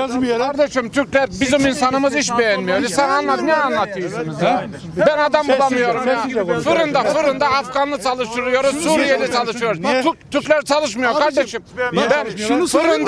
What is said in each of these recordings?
Yazın bir yere. Kardeşim Türkler bizim insanımız hiç beğenmiyor. Sen anlat, ne anlatıyorsunuz ya? Ben adam bulamıyorum ya. Fırında Afganlı çalıştırıyoruz, Suriyeli çalışıyoruz. Türkler çalışmıyor kardeşim. Ben şunu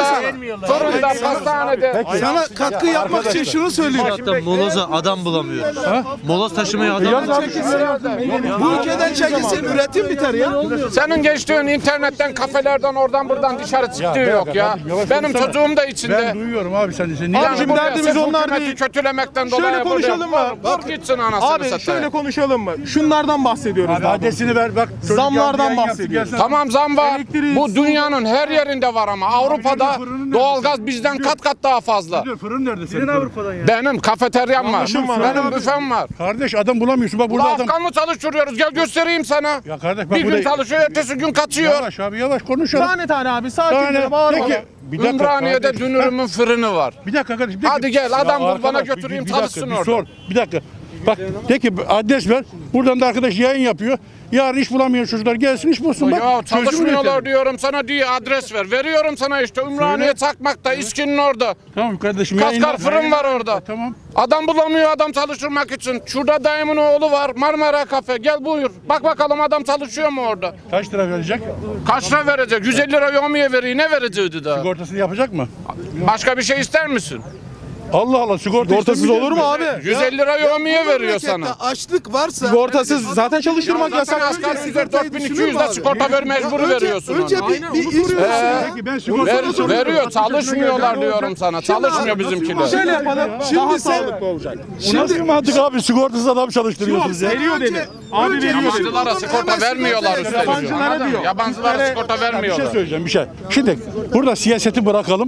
fırında, pastanede. Sana katkı yapmak için şunu söylüyorum. Moloza adam bulamıyor. Moloz taşımaya adam bulamıyor. Bu ülkeden çekilsin, üretim biter ya. Senin geçtiğin internetten, kafelerden, oradan buradan dışarı çıktığı yok ya. Benim çocuğum da içinde. Ben duyuyorum abi sen de. Abicim derdimiz onlar değil. Kötülemekten dolayı. Şöyle konuşalım mı? Dur gitsin anasını Abi satayım. şöyle konuşalım mı? Şunlardan bahsediyoruz. Abi adresini ver bak. Zamlardan bahsediyoruz. Tamam zam var. Elektriği, Bu dünyanın her yerinde var ama Avrupa'da doğalgaz bizden kat daha fazla. Fırın nerede senin? Avrupa'dan ya. Benim kafeteryam var. var. Benim büfem var. Kardeş adam bulamıyorsun bak burada adam. Afganlı çalıştırıyoruz. Gel göstereyim sana. Ya kardeş bak Bir gün çalışıyor, ertesi gün kaçıyor. Yavaş abi yavaş konuşalım. Tane tane abi sakince bağırma. Peki. Bir dakika, Ümraniye'de kardeş. dünürümün fırını var. Bir dakika kardeşim. De Hadi ki, gel, adam ya bul, bana arkadaş, götüreyim, bir dakika, çalışsın bir orada. sor. Bir dakika. Bak de ki adres ver. Buradan da arkadaş yayın yapıyor. Yarın iş bulamayan çocuklar gelsin iş bulsun. Bak, Ya çözüm çalışmıyorlar üretelim. diyorum sana diye adres ver. Veriyorum sana işte Ümraniye Çakmak'ta, İSKİ'nin orada. Tamam kardeşim. Kaskar fırın var orada. Tamam. Adam bulamıyor adam çalıştırmak için. Şurada dayımın oğlu var, Marmara Kafe. Gel buyur. Bak bakalım adam çalışıyor mu orada? Kaç lira verecek? Kaç lira verecek? 150 lira yomiye veriyor. Ne verecekti daha? Sigortasını yapacak mı? Başka bir şey ister misin? Allah Allah Sigortasız olur mu abi? 150 lira yomiye veriyor sana. Açlık varsa. Sigortasız zaten çalıştırmak Zaten yasak. asgari ücret 4200 de sigorta ver mecburi veriyorsun Önce ona. bir iş Peki ben sigortasını Veriyor, çalışmıyorlar diyorum sana. Çalışmıyor bizimkiler. Şöyle yapalım. Şimdi Daha sen- sağlıklı olacak. Nasıl mantık abi sigortasız adam çalıştırıyorsunuz ya. Veriyor dedi. Abi veriyor dedi. Yabancılara sigorta vermiyorlar üstelik. Yabancılara diyor. Yabancılara sigorta Bir şey vermiyorlar. söyleyeceğim bir şey. Şimdi burada siyaseti bırakalım.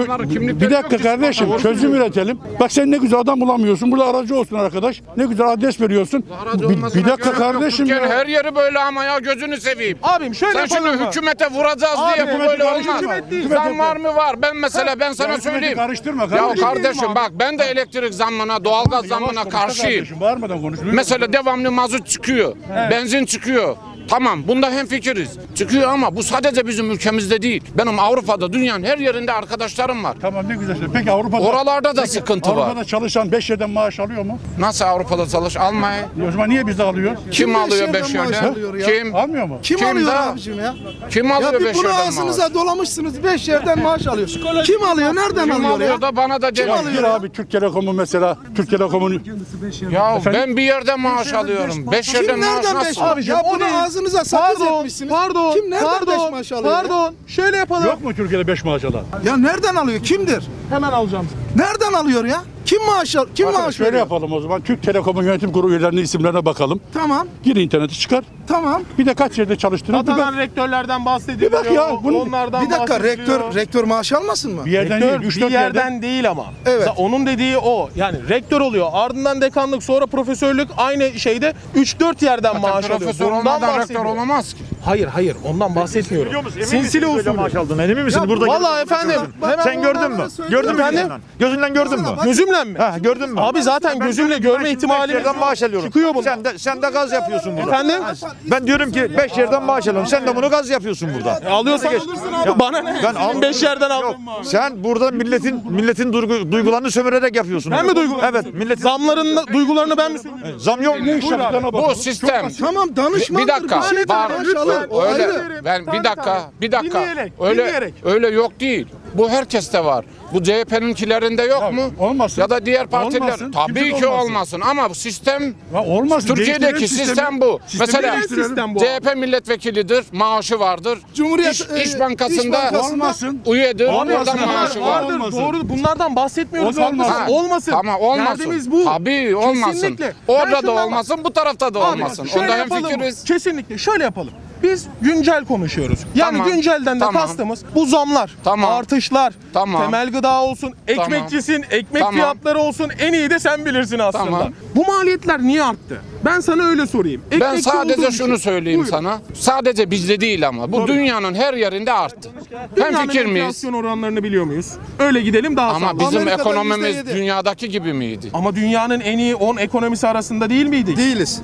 Bir dakika kardeşim çözüm üretelim. Bak sen ne güzel adam bulamıyorsun. Burada aracı olsun arkadaş. Ne güzel adres veriyorsun. Bir dakika kardeşim Türkiye'nin ya. her yeri böyle ama ya gözünü seveyim. Abim şöyle Sen yapalım şimdi mı? hükümete vuracağız Abi, diye bu böyle olmaz. hükümet değil. Zam var mı var? Ben mesela ben sana hükümeti söyleyeyim. karıştırma Ya kardeşim. kardeşim bak ben de elektrik zammına, doğalgaz zammına karşıyım. Bağırmadan konuş. Mesela devamlı mazot çıkıyor, benzin çıkıyor. Tamam bunda hemfikiriz. Çıkıyor ama bu sadece bizim ülkemizde değil. Benim Avrupa'da dünyanın her yerinde arkadaşlarım var. Tamam ne güzel. Peki Avrupa'da Oralarda da sıkıntı var. Avrupa'da çalışan 5 yerden maaş alıyor mu? Nasıl Avrupa'da çalış almayı? O zaman niye bizde alıyor? Kim alıyor 5 beş yerden maaş yerden? alıyor ya? Kim? Almıyor mu? Kim Kim alıyor daha? abicim ya? Kim Ya alıyor bir 5 bunu yerden maaş? ağzınıza dolamışsınız 5 yerden maaş alıyorsun. Kim alıyor? Nereden Kim alıyor alıyor ya? da bana da demiyor. Gir abi Türk Telekom'u mesela. Türk Telekom'un Ya ben bir yerden maaş alıyorum. 5 yerden Kim maaş nereden 5 nasıl? maaş? Abicim, Ya o bunu değil. ağzınıza sakız etmişsiniz. Pardon. Kim nereden 5 maaş alıyor? ya? Pardon. Şöyle yapalım. yok mu Türkiye'de 5 maaş alan? Ya nereden alıyor? Kimdir? Hemen alacağım. Nereden alıyor ya? Kim maaş al? Kim Arkadaş, maaş şöyle veriyor? yapalım o zaman. Türk Telekom'un yönetim kurulu üyelerinin isimlerine bakalım. Tamam. Gir interneti çıkar. Tamam. Bir de kaç yerde çalıştığını bir bak. Atanan rektörlerden bahsediliyor. Bir bak ya, bunu- Onlardan Bir dakika bahsediliyor. rektör maaş almasın mı? Bir yerden Rektör değil, 3-4 bir yerden değil ama. Evet. Onun dediği o. Yani rektör oluyor. Ardından dekanlık, sonra profesörlük aynı şeyde 3-4 yerden maaş alıyor. Profesör Bundan olmadan rektör bahsediyor. olamaz ki. Hayır ondan bahsetmiyorum. Sinsili usulü. Maaş aldın. Emin misin? Burada Vallahi efendim. sen gördün mü? Gördün mü Efendim? gözünden? Gözünden gördün mü? Gözümle mi? Ha gördün mü? Abi zaten gözümle görme ihtimali yerden maaş alıyorum. çıkıyor bu. Sen de gaz yapıyorsun burada. Efendim? Ben diyorum ki 5 yerden maaş alıyorum. Sen de bunu gaz yapıyorsun burada. Alıyorsan alırsın abi. Bana ne? Ben Senin 5 yerden Yok. aldım mı? Sen burada milletin duygularını sömürerek yapıyorsun. Ben mi duygularım? Evet, milletin Zamların duygularını ben mi söylüyorum? zam yok. Bu sistem. Tamam danışmandır. Bir dakika. şeyden Var. maaş alır. O Öyle. ayrı. Ben bir dakika. Dinleyerek, Öyle dinleyerek. öyle yok değil. Bu herkeste var. Bu CHP'ninkilerinde yok mu? olmasın. Ya da diğer partiler. Olmasın. Tabii Kimse ki olmasın. olmasın ama bu sistem Ya olmasın. Türkiye'deki Değiştirelim sistem bu. Sistemi Mesela değiştirelim. sistem bu. CHP milletvekilidir, maaşı vardır. Cumhuriyet İş Bankası'nda Olmasın. üyedir, Olmasın. oradan maaşı var. Vardır, olmasın. doğru. Bunlardan bahsetmiyoruz. O da olmasın. Haklısın. Olmasın. Tamam olmasın. Derdimiz bu. Tabii olmasın. Kesinlikle. Ben Orada da şundan- olmasın, bu tarafta da Abi, olmasın. şöyle Onda yapalım. hemfikiriz. Kesinlikle. Şöyle yapalım. Biz güncel konuşuyoruz. Yani Tamam. güncelden de Tamam. kastımız bu zamlar, Tamam. artışlar, Tamam. temel gıda olsun, ekmekçisin, ekmek Tamam. fiyatları olsun en iyi de sen bilirsin aslında. Tamam. Bu maliyetler niye arttı? Ben sana öyle sorayım. Ben Ekmekçi sadece olduğun şunu için. söyleyeyim Buyur. sana. Sadece bizde değil ama. Bu dünyanın her yerinde arttı. Dünyanın Hemfikir miyiz? enflasyon oranlarını biliyor muyuz? Öyle gidelim daha Ama sağlıklı. bizim Amerika'da ekonomimiz %7. dünyadaki gibi miydi? Ama dünyanın en iyi 10 ekonomisi arasında değil miydik? Değiliz.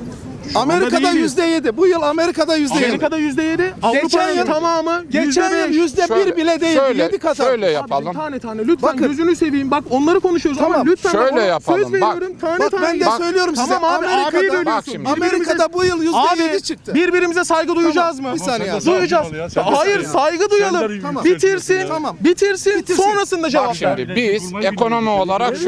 Amerika'da değiliz. %7. Bu yıl Amerika'da %7. Amerika'da %7, Avrupa'nın tamamı Geçen yıl %5. %1 bile değil. 7 kat Şöyle artmış. yapalım. Tane lütfen Bakın. gözünü seveyim. Bak onları konuşuyoruz ama Tamam. lütfen Şöyle bak, yapalım. söz veriyorum tane Bak ben de Bak, söylüyorum size. tamam abi, abiyi Amerika'da, bölüyorsun. Bak şimdi. Amerika'da bu yıl %7 Abi çıktı. birbirimize saygı duyacağız mı? Bir saniye abi. Duyacağız. Sen de Hayır söyle. saygı duyalım. Tamam. Bitirsin. Tamam. Bitirsin. Sonrasında cevap Bak ver. şimdi biz ekonomi olarak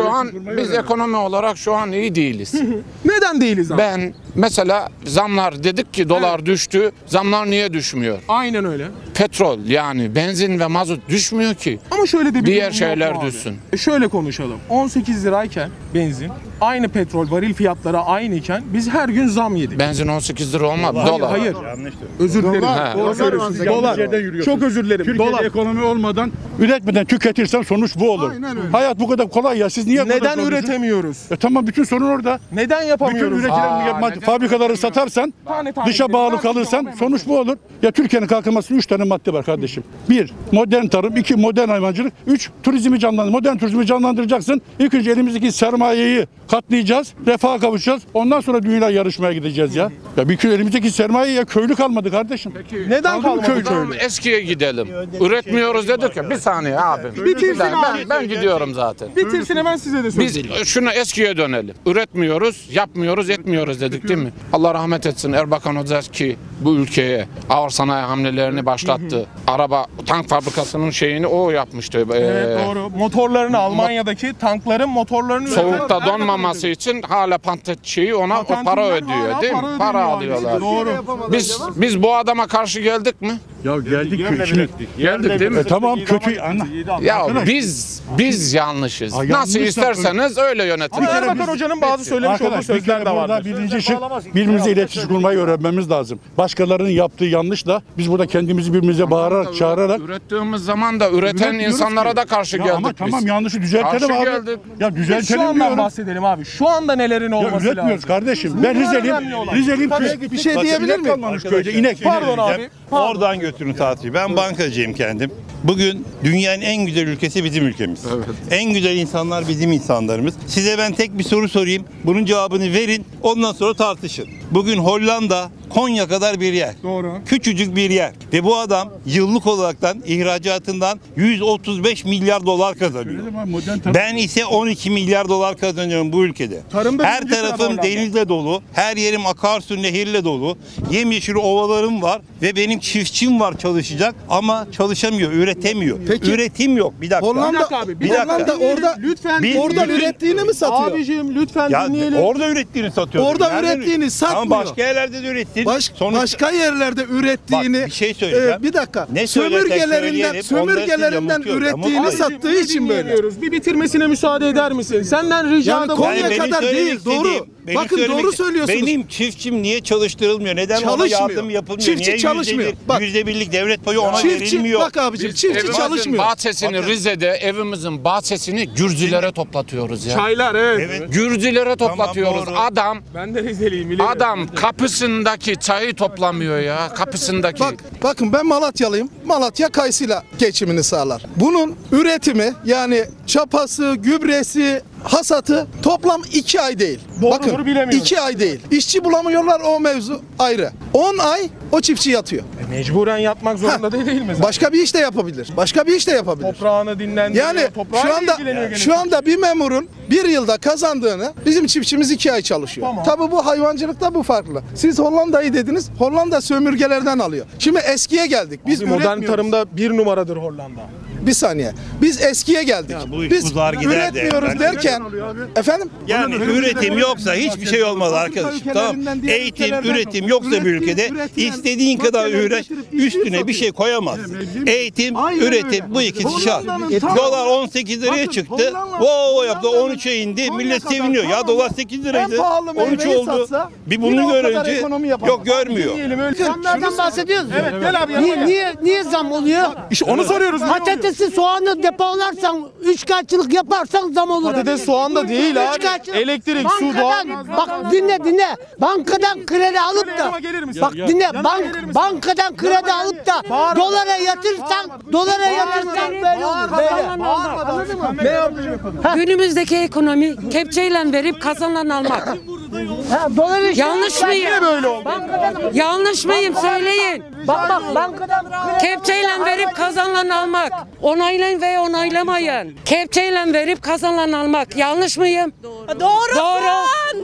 şu an iyi değiliz. Neden değiliz abi? Ben mesela zamlar dedik ki dolar düştü. Zamlar niye düşmüyor? Aynen öyle. Petrol yani benzin ve mazot düşmüyor ki. Ama şöyle de bir Diğer durum yok şeyler mu abi? düşsün. Şöyle konuşalım. 18 lirayken benzin, aynı petrol varil fiyatları aynıyken biz her gün zam yedik. Benzin 18 lira olmadı. Dolar. Hayır. Özür dilerim. Ha. Doğru söylüyorsun. Yanlış Dolar. yerden yürüyorsun. Çok özür dilerim. Türkiye'de Dolar. ekonomi olmadan, üretmeden tüketirsen sonuç bu olur. Aynen öyle. Hayat bu kadar kolay ya. Siz niye bu kadar Neden zorluyorsunuz? üretemiyoruz? Tamam bütün sorun orada. Neden Bütün yapamıyoruz? üretilen fabrikaları satarsan, Tane dışa gidelim. bağlı Ben kalırsan yapamam. sonuç bu olur. Ya Türkiye'nin kalkınmasının 3 tane madde var kardeşim. 1. Modern tarım. 2. Modern hayvancılık. 3. Turizmi canlandır. Modern turizmi canlandıracaksın. İlk önce elimizdeki sermayeyi katlayacağız. Refaha kavuşacağız. Ondan sonra dünya yarışmaya gideceğiz ya. Ya bir köy elimizdeki sermaye ya köylü kalmadı kardeşim. Neden Kaldı mı kalmadı? köylü? Eskiye gidelim. Üretmiyoruz dedik ya. Bir saniye abi. Bitirsin Ben gidiyorum zaten. Bitirsin hemen size de Biz söyleyeyim. şuna eskiye dönelim. Üretmiyoruz, yapmıyoruz, etmiyoruz dedik değil mi? Allah rahmet etsin Erbakan Hoca ki bu ülkeye ağır sanayi hamlelerini başlattı. Araba, tank fabrikasının şeyini o yapmıştı. Evet doğru. Motorlarını Almanya'daki tankların motorlarını Soğukta donmaması için hala patent şeyi ona o para Patentinden ödüyor hala değil mi? para Para ödeniyor alıyorlar. Doğru. Biz bu adama karşı geldik mi? Ya geldik Geldik değil mi? Tamam kötü ana. Ya biz yanlışız. Ay, Nasıl yanlışsa- isterseniz öyle yönetin. Ama Erbakan Hoca'nın bazı söylemiş olduğu Arkadaş bir sözler kere de burada vardır. birinci şey birbirimize iletişim kurmayı öğrenmemiz lazım. Başkalarının yaptığı yanlışla biz burada kendimizi birbirimize bağırarak çağırarak Ürettiğimiz zaman da üreten Üretmiyoruz insanlara ki. da karşı Ya geldik ama biz. tamam yanlışı düzeltelim Karşı abi. geldik. Ya Biz düzeltelim şu andan diyorum. bahsedelim abi. Şu anda nelerin Ya olması üretmiyoruz lazım? kardeşim. Ben Rizeliyim. önemli olan. Rizeliyim. Tabii, bir şey diyebilir miyim? Kalmamış köyde inek. Pardon abi. Oradan götürün tatili. Ben bankacıyım kendim. Bugün dünyanın en güzel ülkesi bizim ülkemiz. En güzel insanlar bizim insanlarımız. Size ben tek bir soru sorayım. Bunun cevabını verin. Ondan sonra tartışın. Bugün Hollanda Konya kadar bir yer. Doğru. Küçücük bir yer. Ve bu adam yıllık olaraktan ihracatından 135 milyar dolar kazanıyor. Ben ise 12 milyar dolar kazanıyorum bu ülkede. Tarımda Her birinci sırada tarafım Hollanda. denizle dolu. Her yerim akarsu nehirle dolu. Yemyeşil ovalarım var ve benim çiftçim var çalışacak ama çalışamıyor, üretemiyor. Peki. Üretim yok. Bir dakika. Hollanda, Bir dakika abi, bir dakika. Hollanda orada Lütfen Biz- orada bütün- ürettiğini mi satıyor? Abicim lütfen Ya dinleyelim. orada ürettiğini satıyor. Orada Nereden ürettiğini üretiyor? satmıyor. Ama başka yerlerde de ürettin. Başka yerlerde ürettiğini Bak, bir şey söyleyeceğim. bir dakika. Ne söylesek Sömürgelerinden söyleyelim, onları sömürgelerinden sizinle ürettiğini mutluyum. Ama- sattığı için böyle. Dinleyemiyoruz. Bir bitirmesine müsaade eder misin? Senden rica Yani da Konya benim kadar söylemek değil, doğru. istediğim- benim Bakın söylemek- doğru söylüyorsunuz. Benim çiftçim niye çalıştırılmıyor? Neden ona Çalışmıyor. yardım yapılmıyor? Çiftçi Niye çalışmıyor. Bak. %1'lik devlet payı ona Çiftçi verilmiyor? bak abicim çiftçi Evimizin çalışmıyor. bahçesini Rize'de evimizin bahçesini Gürcülere toplatıyoruz ya. Çaylar evet. Evet. Gürcülere toplatıyoruz. doğru. Ben de Rizeliyim biliyorum. Adam kapısındaki çayı toplamıyor ya. Kapısındaki. Bakın ben Malatyalıyım. Malatya kayısıyla geçimini sağlar. Bunun üretimi yani çapası, gübresi, hasatı toplam 2 ay değil. Doğrudur, bilemiyoruz. 2 ay değil. İşçi bulamıyorlar o mevzu ayrı. 10 ay o çiftçi yatıyor. Mecburen yapmak zorunda değil mi zaten? Başka bir iş de yapabilir. Başka bir iş de yapabilir. Toprağını dinlendiriyor. Yani toprağıyla ilgileniyor gene. şu anda bir memurun bir yılda kazandığını bizim çiftçimiz 2 ay çalışıyor. Tamam. Tabii bu hayvancılıkta bu farklı. Siz Hollanda'yı dediniz. Hollanda sömürgelerden alıyor. Şimdi eskiye geldik. Biz Modern üretmiyoruz. tarımda bir numaradır Hollanda. Bir saniye. Biz eskiye geldik. bu iş Biz uzar gider de. üretmiyoruz Ben- derken efendim? Yani üretim yoksa hiçbir şey olmaz arkadaşım. Tamam. Eğitim, üretim yoksa bir ülkede istediğin kadar üret, üstüne bir şey koyamazsın. Eğitim, üretim bu ikisi şart. Dolar 18 liraya çıktı. Wow yaptı 13'e indi. Millet seviniyor. Ya dolar 8 liraydı. 13 oldu. Bir bunu görünce yok görmüyor. Zamlardan bahsediyoruz. Evet gel abi yanıma gel. Niye zam oluyor? İşte onu soruyoruz. Patatesi, soğanı depolarsan, üçkağıtçılık yaparsan zam olur. Patates, soğan da değil abi. Üçkağıtçılık. Elektrik, su, doğal. Bak dinle. Bankadan kredi alıp da. Yanıma gelir misin? Bak dinle. Bankadan kredi alıp da dolara yatırsan böyle olur. Böyle. Ne yapayım? Günümüzdeki ekonomi kepçeyle verip kazanılan almak. Yanlış mıyım? Niye böyle oldu? Yanlış mıyım? Söyleyin. Bak bankadan kepçeyle verip kazanılan almak. Onaylayın veya onaylamayın. Kepçeyle verip kazanılan almak. Yanlış mıyım? Doğru.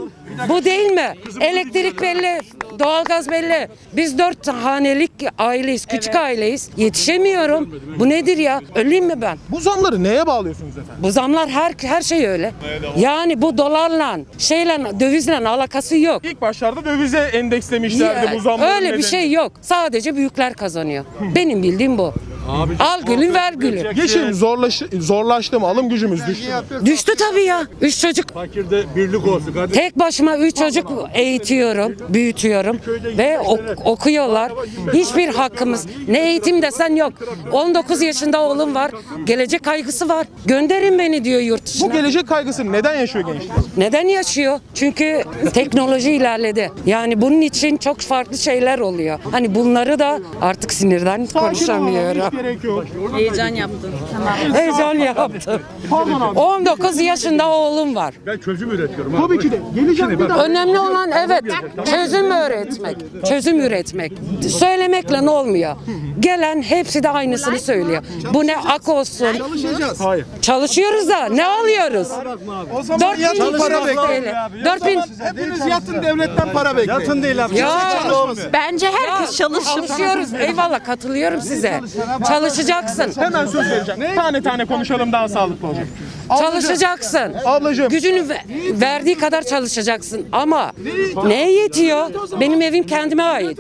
Bu değil mi? Elektrik belli, doğalgaz belli. Biz 4 hanelik aileyiz, küçük aileyiz. Yetişemiyorum. Bu nedir ya? Öleyim mi ben? Bu zamları neye bağlıyorsunuz efendim? Bu zamlar her şey öyle. Yani bu dolarla, dövizle alakası yok. İlk başlarda dövize endekslemişlerdi bu zamları. Öyle bir şey yok. Sadece büyükler kazanıyor. Benim bildiğim bu. Al gülüm ver gülüm. Geçim zorlaştı mı? Alım gücümüz düştü mü? Düştü tabii ya. 3 çocuk. Fakirde birlik olsun kardeşim. Tek başıma 3 çocuk eğitiyorum, büyütüyorum ve okuyorlar. Hiçbir hakkımız, ne eğitim desen yok. 19 yaşında oğlum var, gelecek kaygısı var. Gönderin beni diyor yurt dışına. Bu gelecek kaygısını neden yaşıyor gençler? Neden yaşıyor? Çünkü teknoloji ilerledi. Yani bunun için çok farklı şeyler oluyor. Hani bunları da artık sinirden konuşamıyorum. Gerek yok. Heyecan yaptın. Heyecan yaptım. Pardon abi. 19 yaşında oğlum var. Ben çözüm üretiyorum. Tabii ki de. Geleceğim bir daha. Önemli olan evet çözüm öğretmek. Çözüm üretmek. Söylemekle ne olmuyor? Gelen hepsi de aynısını söylüyor. Bu ne ak olsun. Çalışacağız. Çalışıyoruz da ne alıyoruz? O zaman yatın para bekleyin. 4000 Hepiniz yatın devletten para bekleyin. Yatın değil abi. ya Bence herkes çalışsın. çalışıyoruz. Eyvallah katılıyorum size. Çalışacaksın. Hemen söz vereceğim. Tane tane konuşalım, daha sağlıklı olacak. Çalışacaksın. Ablacığım. Gücünü verdiği kadar çalışacaksın ama neye yetiyor? Benim evim kendime ait.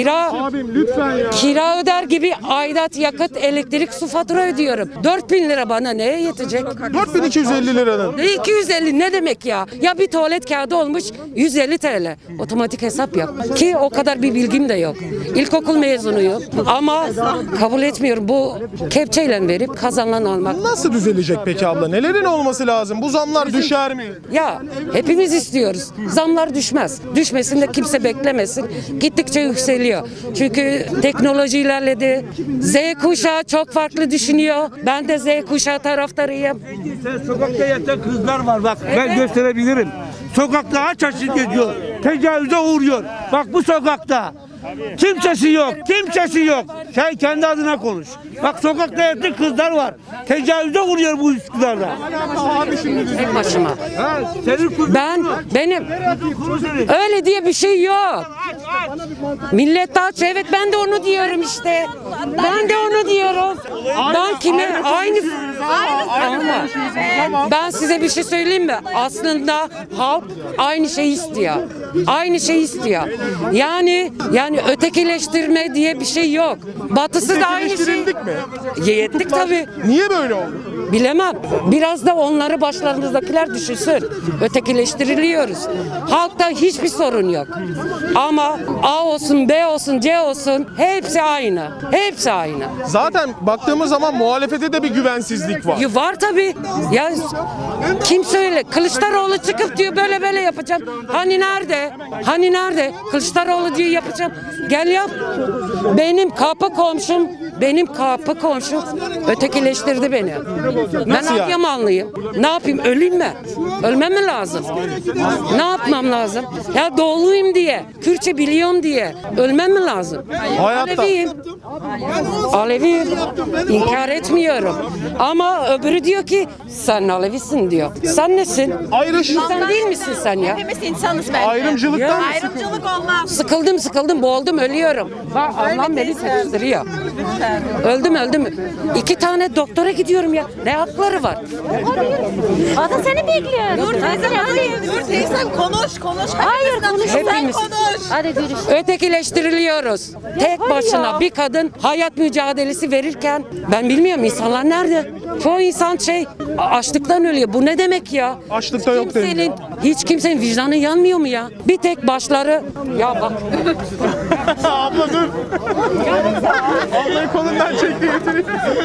Abim lütfen ya. Kira öder gibi aidat, yakıt, elektrik, su fatura ödüyorum. 4000 lira bana neye yetecek? 4250 liranın. Ne 250 ne demek ya? Ya bir tuvalet kağıdı olmuş 150 TL. Otomatik hesap yap. Ki o kadar bir bilgim de yok. İlkokul mezunuyum ama kabul etmiyorum. Bu kepçeyle verip kazanılan almak. Nasıl düzelecek peki abla? Nelerin olması lazım? Bu zamlar düşer mi? Ya hepimiz istiyoruz. Zamlar düşmez. Düşmesin de kimse beklemesin. Gittikçe yükseliyor. Çünkü teknoloji ilerledi. Z kuşağı çok farklı düşünüyor. Ben de Z kuşağı taraftarıyım. Sokakta yatan kızlar var bak ben gösterebilirim. Sokakta aç geziyor. Tecavüze uğruyor. Bak bu sokakta. Kimsesi yok. Kimsesi yok. Sen kendi adına konuş. Bak sokakta yatan kızlar var. Tecavüze uğruyor bu Üsküdar'da. Tek başıma. Senin Benim öyle diye bir şey yok. Millet aç, evet ben de onu diyorum işte. Ben de onu diyorum. Ben kime aynı ama ben size bir şey söyleyeyim mi? Aslında halk aynı şeyi istiyor. Aynı şeyi istiyor. Yani ötekileştirme diye bir şey yok. Batısı da aynı şey. Ötekileştirildik mi? Yettik tabii. Niye böyle oldu? Bilemem. Biraz da onları başlarımızdakiler düşünsün. Ötekileştiriliyoruz. Halkta hiçbir sorun yok. Ama A olsun, B olsun, C olsun hepsi aynı. Hepsi aynı. Zaten baktığımız zaman muhalefete de bir güvensizlik var. Ya var tabii. Ya kim söyle? Kılıçdaroğlu çıkıp diyor böyle yapacağım. Hani nerede? Hani nerede? Kılıçdaroğlu diyor yapacağım. Gel yap. Benim kapı komşum ötekileştirdi beni. Ben yani? Adıyamanlıyım. Ne yapayım? Öleyim mi? Ölmem mi lazım? Ne yapmam lazım? Ya doğuluyum diye, Kürtçe biliyorum diye ölmem mi lazım? Hayatta. Aleviyim. İnkar etmiyorum. Ama öbürü diyor ki sen Alevisin diyor. Sen nesin? İnsan değil misin sen ya? Hepimiz insanız bence. Ayrımcılıktan Ayrımcılık olmaz. Sıkıldım, boğuldum, ölüyorum. Bak Allah'ım beni seçtiriyor. Öldüm. 2 tane doktora gidiyorum ya. Ne hakları var? O da seni bekliyor. Dur teyzem konuş. Hayır konuş. Hepimiz Hadi görüş. ötekileştiriliyoruz. Tek başına bir kadın hayat mücadelesi verirken ben bilmiyorum insanlar nerede? Çoğu insan açlıktan ölüyor. Bu ne demek ya? Açlıkta yok dedi. Hiç kimsenin vicdanı yanmıyor mu ya? Bir tek başları ya bak. Abla dur. Ablayı kolundan çekti getireyim.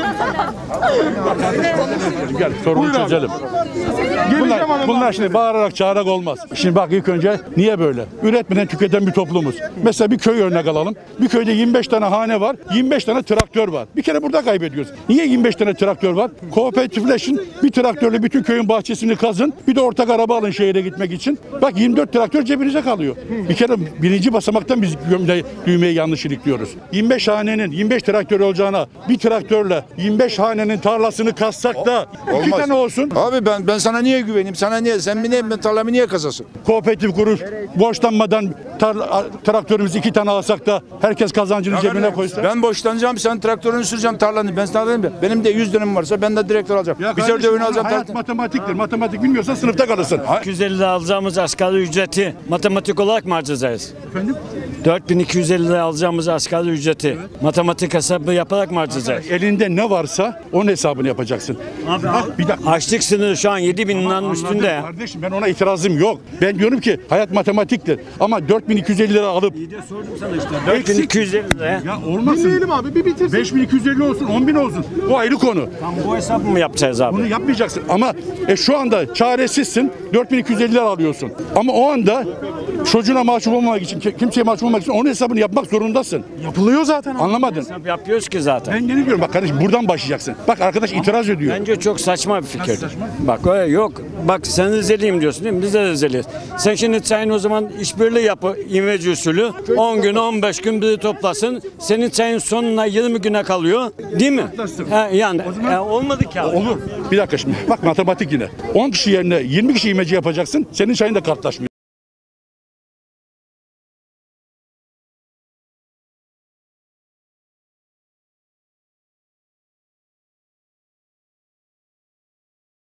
Gel sorunu çözelim. Bunlar şimdi bağırarak çağırarak olmaz. Şimdi bak ilk önce niye böyle? Üretmeden tüketen bir toplumuz. Mesela bir köy örnek alalım. Bir köyde 25 tane hane var, 25 tane traktör var. Bir kere burada kaybediyoruz. Niye 25 tane traktör var? Kooperatifleşin, bir traktörle bütün köyün bahçesini kazın. Bir de ortak araba alın şehire gitmek için. Bak 24 traktör cebinize kalıyor. Bir kere birinci basamaktan biz düğmeyi yanlış ilikliyoruz. 25 hanenin 25 traktör olacağına bir traktörle 25 hanenin tarlasını kazsak da 2 tane olsun. Abi ben sana niye güveneyim? Sana niye? Sen benim tarlamı niye kazasın? Kooperatif kurup borçlanmadan traktörümüzü 2 tane alsak da herkes kazancını cebine koysa. Ben boşlanacağım, sen traktörünü süreceğim tarlanı. Ben sana dedim ya, benim de 100 dönüm varsa ben de direktör alacağım. Bir sefer dövünü alacağım. Hayat matematiktir. Matematik bilmiyorsan sınıfta kalırsın. 250 lira alacağımız asgari ücreti matematik olarak mı harcayacağız? Efendim? 4250 lira alacağımız asgari ücreti matematik hesabı yaparak mı harcayacağız? Elinde ne varsa onun hesabını yapacaksın. Abi, bir dakika. Açlık sınırı şu an 7000 liranın üstünde. Kardeşim ben ona itirazım yok. Ben diyorum ki hayat matematiktir. Ama 4250 lira alıp Bir de sordum sana işte 4250 lira. ya olmasın. Dinleyelim abi, bir bitirsin. 5250 olsun, 10.000 olsun. Bu ayrı konu. Tam bu hesabı mı yapacağız abi? Bunu yapmayacaksın. Ama şu anda çaresizsin. 4250 lira alıyorsun. Ama o anda çocuğuna mahcup olmamak için, kimseye mahcup olmamak için onun hesabını yapmak zorundasın. Yapılıyor zaten. Anlamadın? Hesap yapıyoruz ki zaten. Ben yine diyorum bak kardeşim buradan başlayacaksın. Bak arkadaş itiraz ediyor. Bence çok saçma bir fikir. Bak öyle yok. Bak sen Rizeliyim diyorsun değil mi? Biz de Rizeliyiz. Sen şimdi çayın o zaman işbirliği yapı imece usulü. 10 gün 15 gün biri toplasın. Senin çayın sonuna 20 güne kalıyor. Değil mi? Yani olmadı ki abi. Olur. Bir dakika şimdi. Bak matematik yine. 10 kişi yerine 20 kişi imece yapacaksın. Senin çayın da kartlaşmıyor.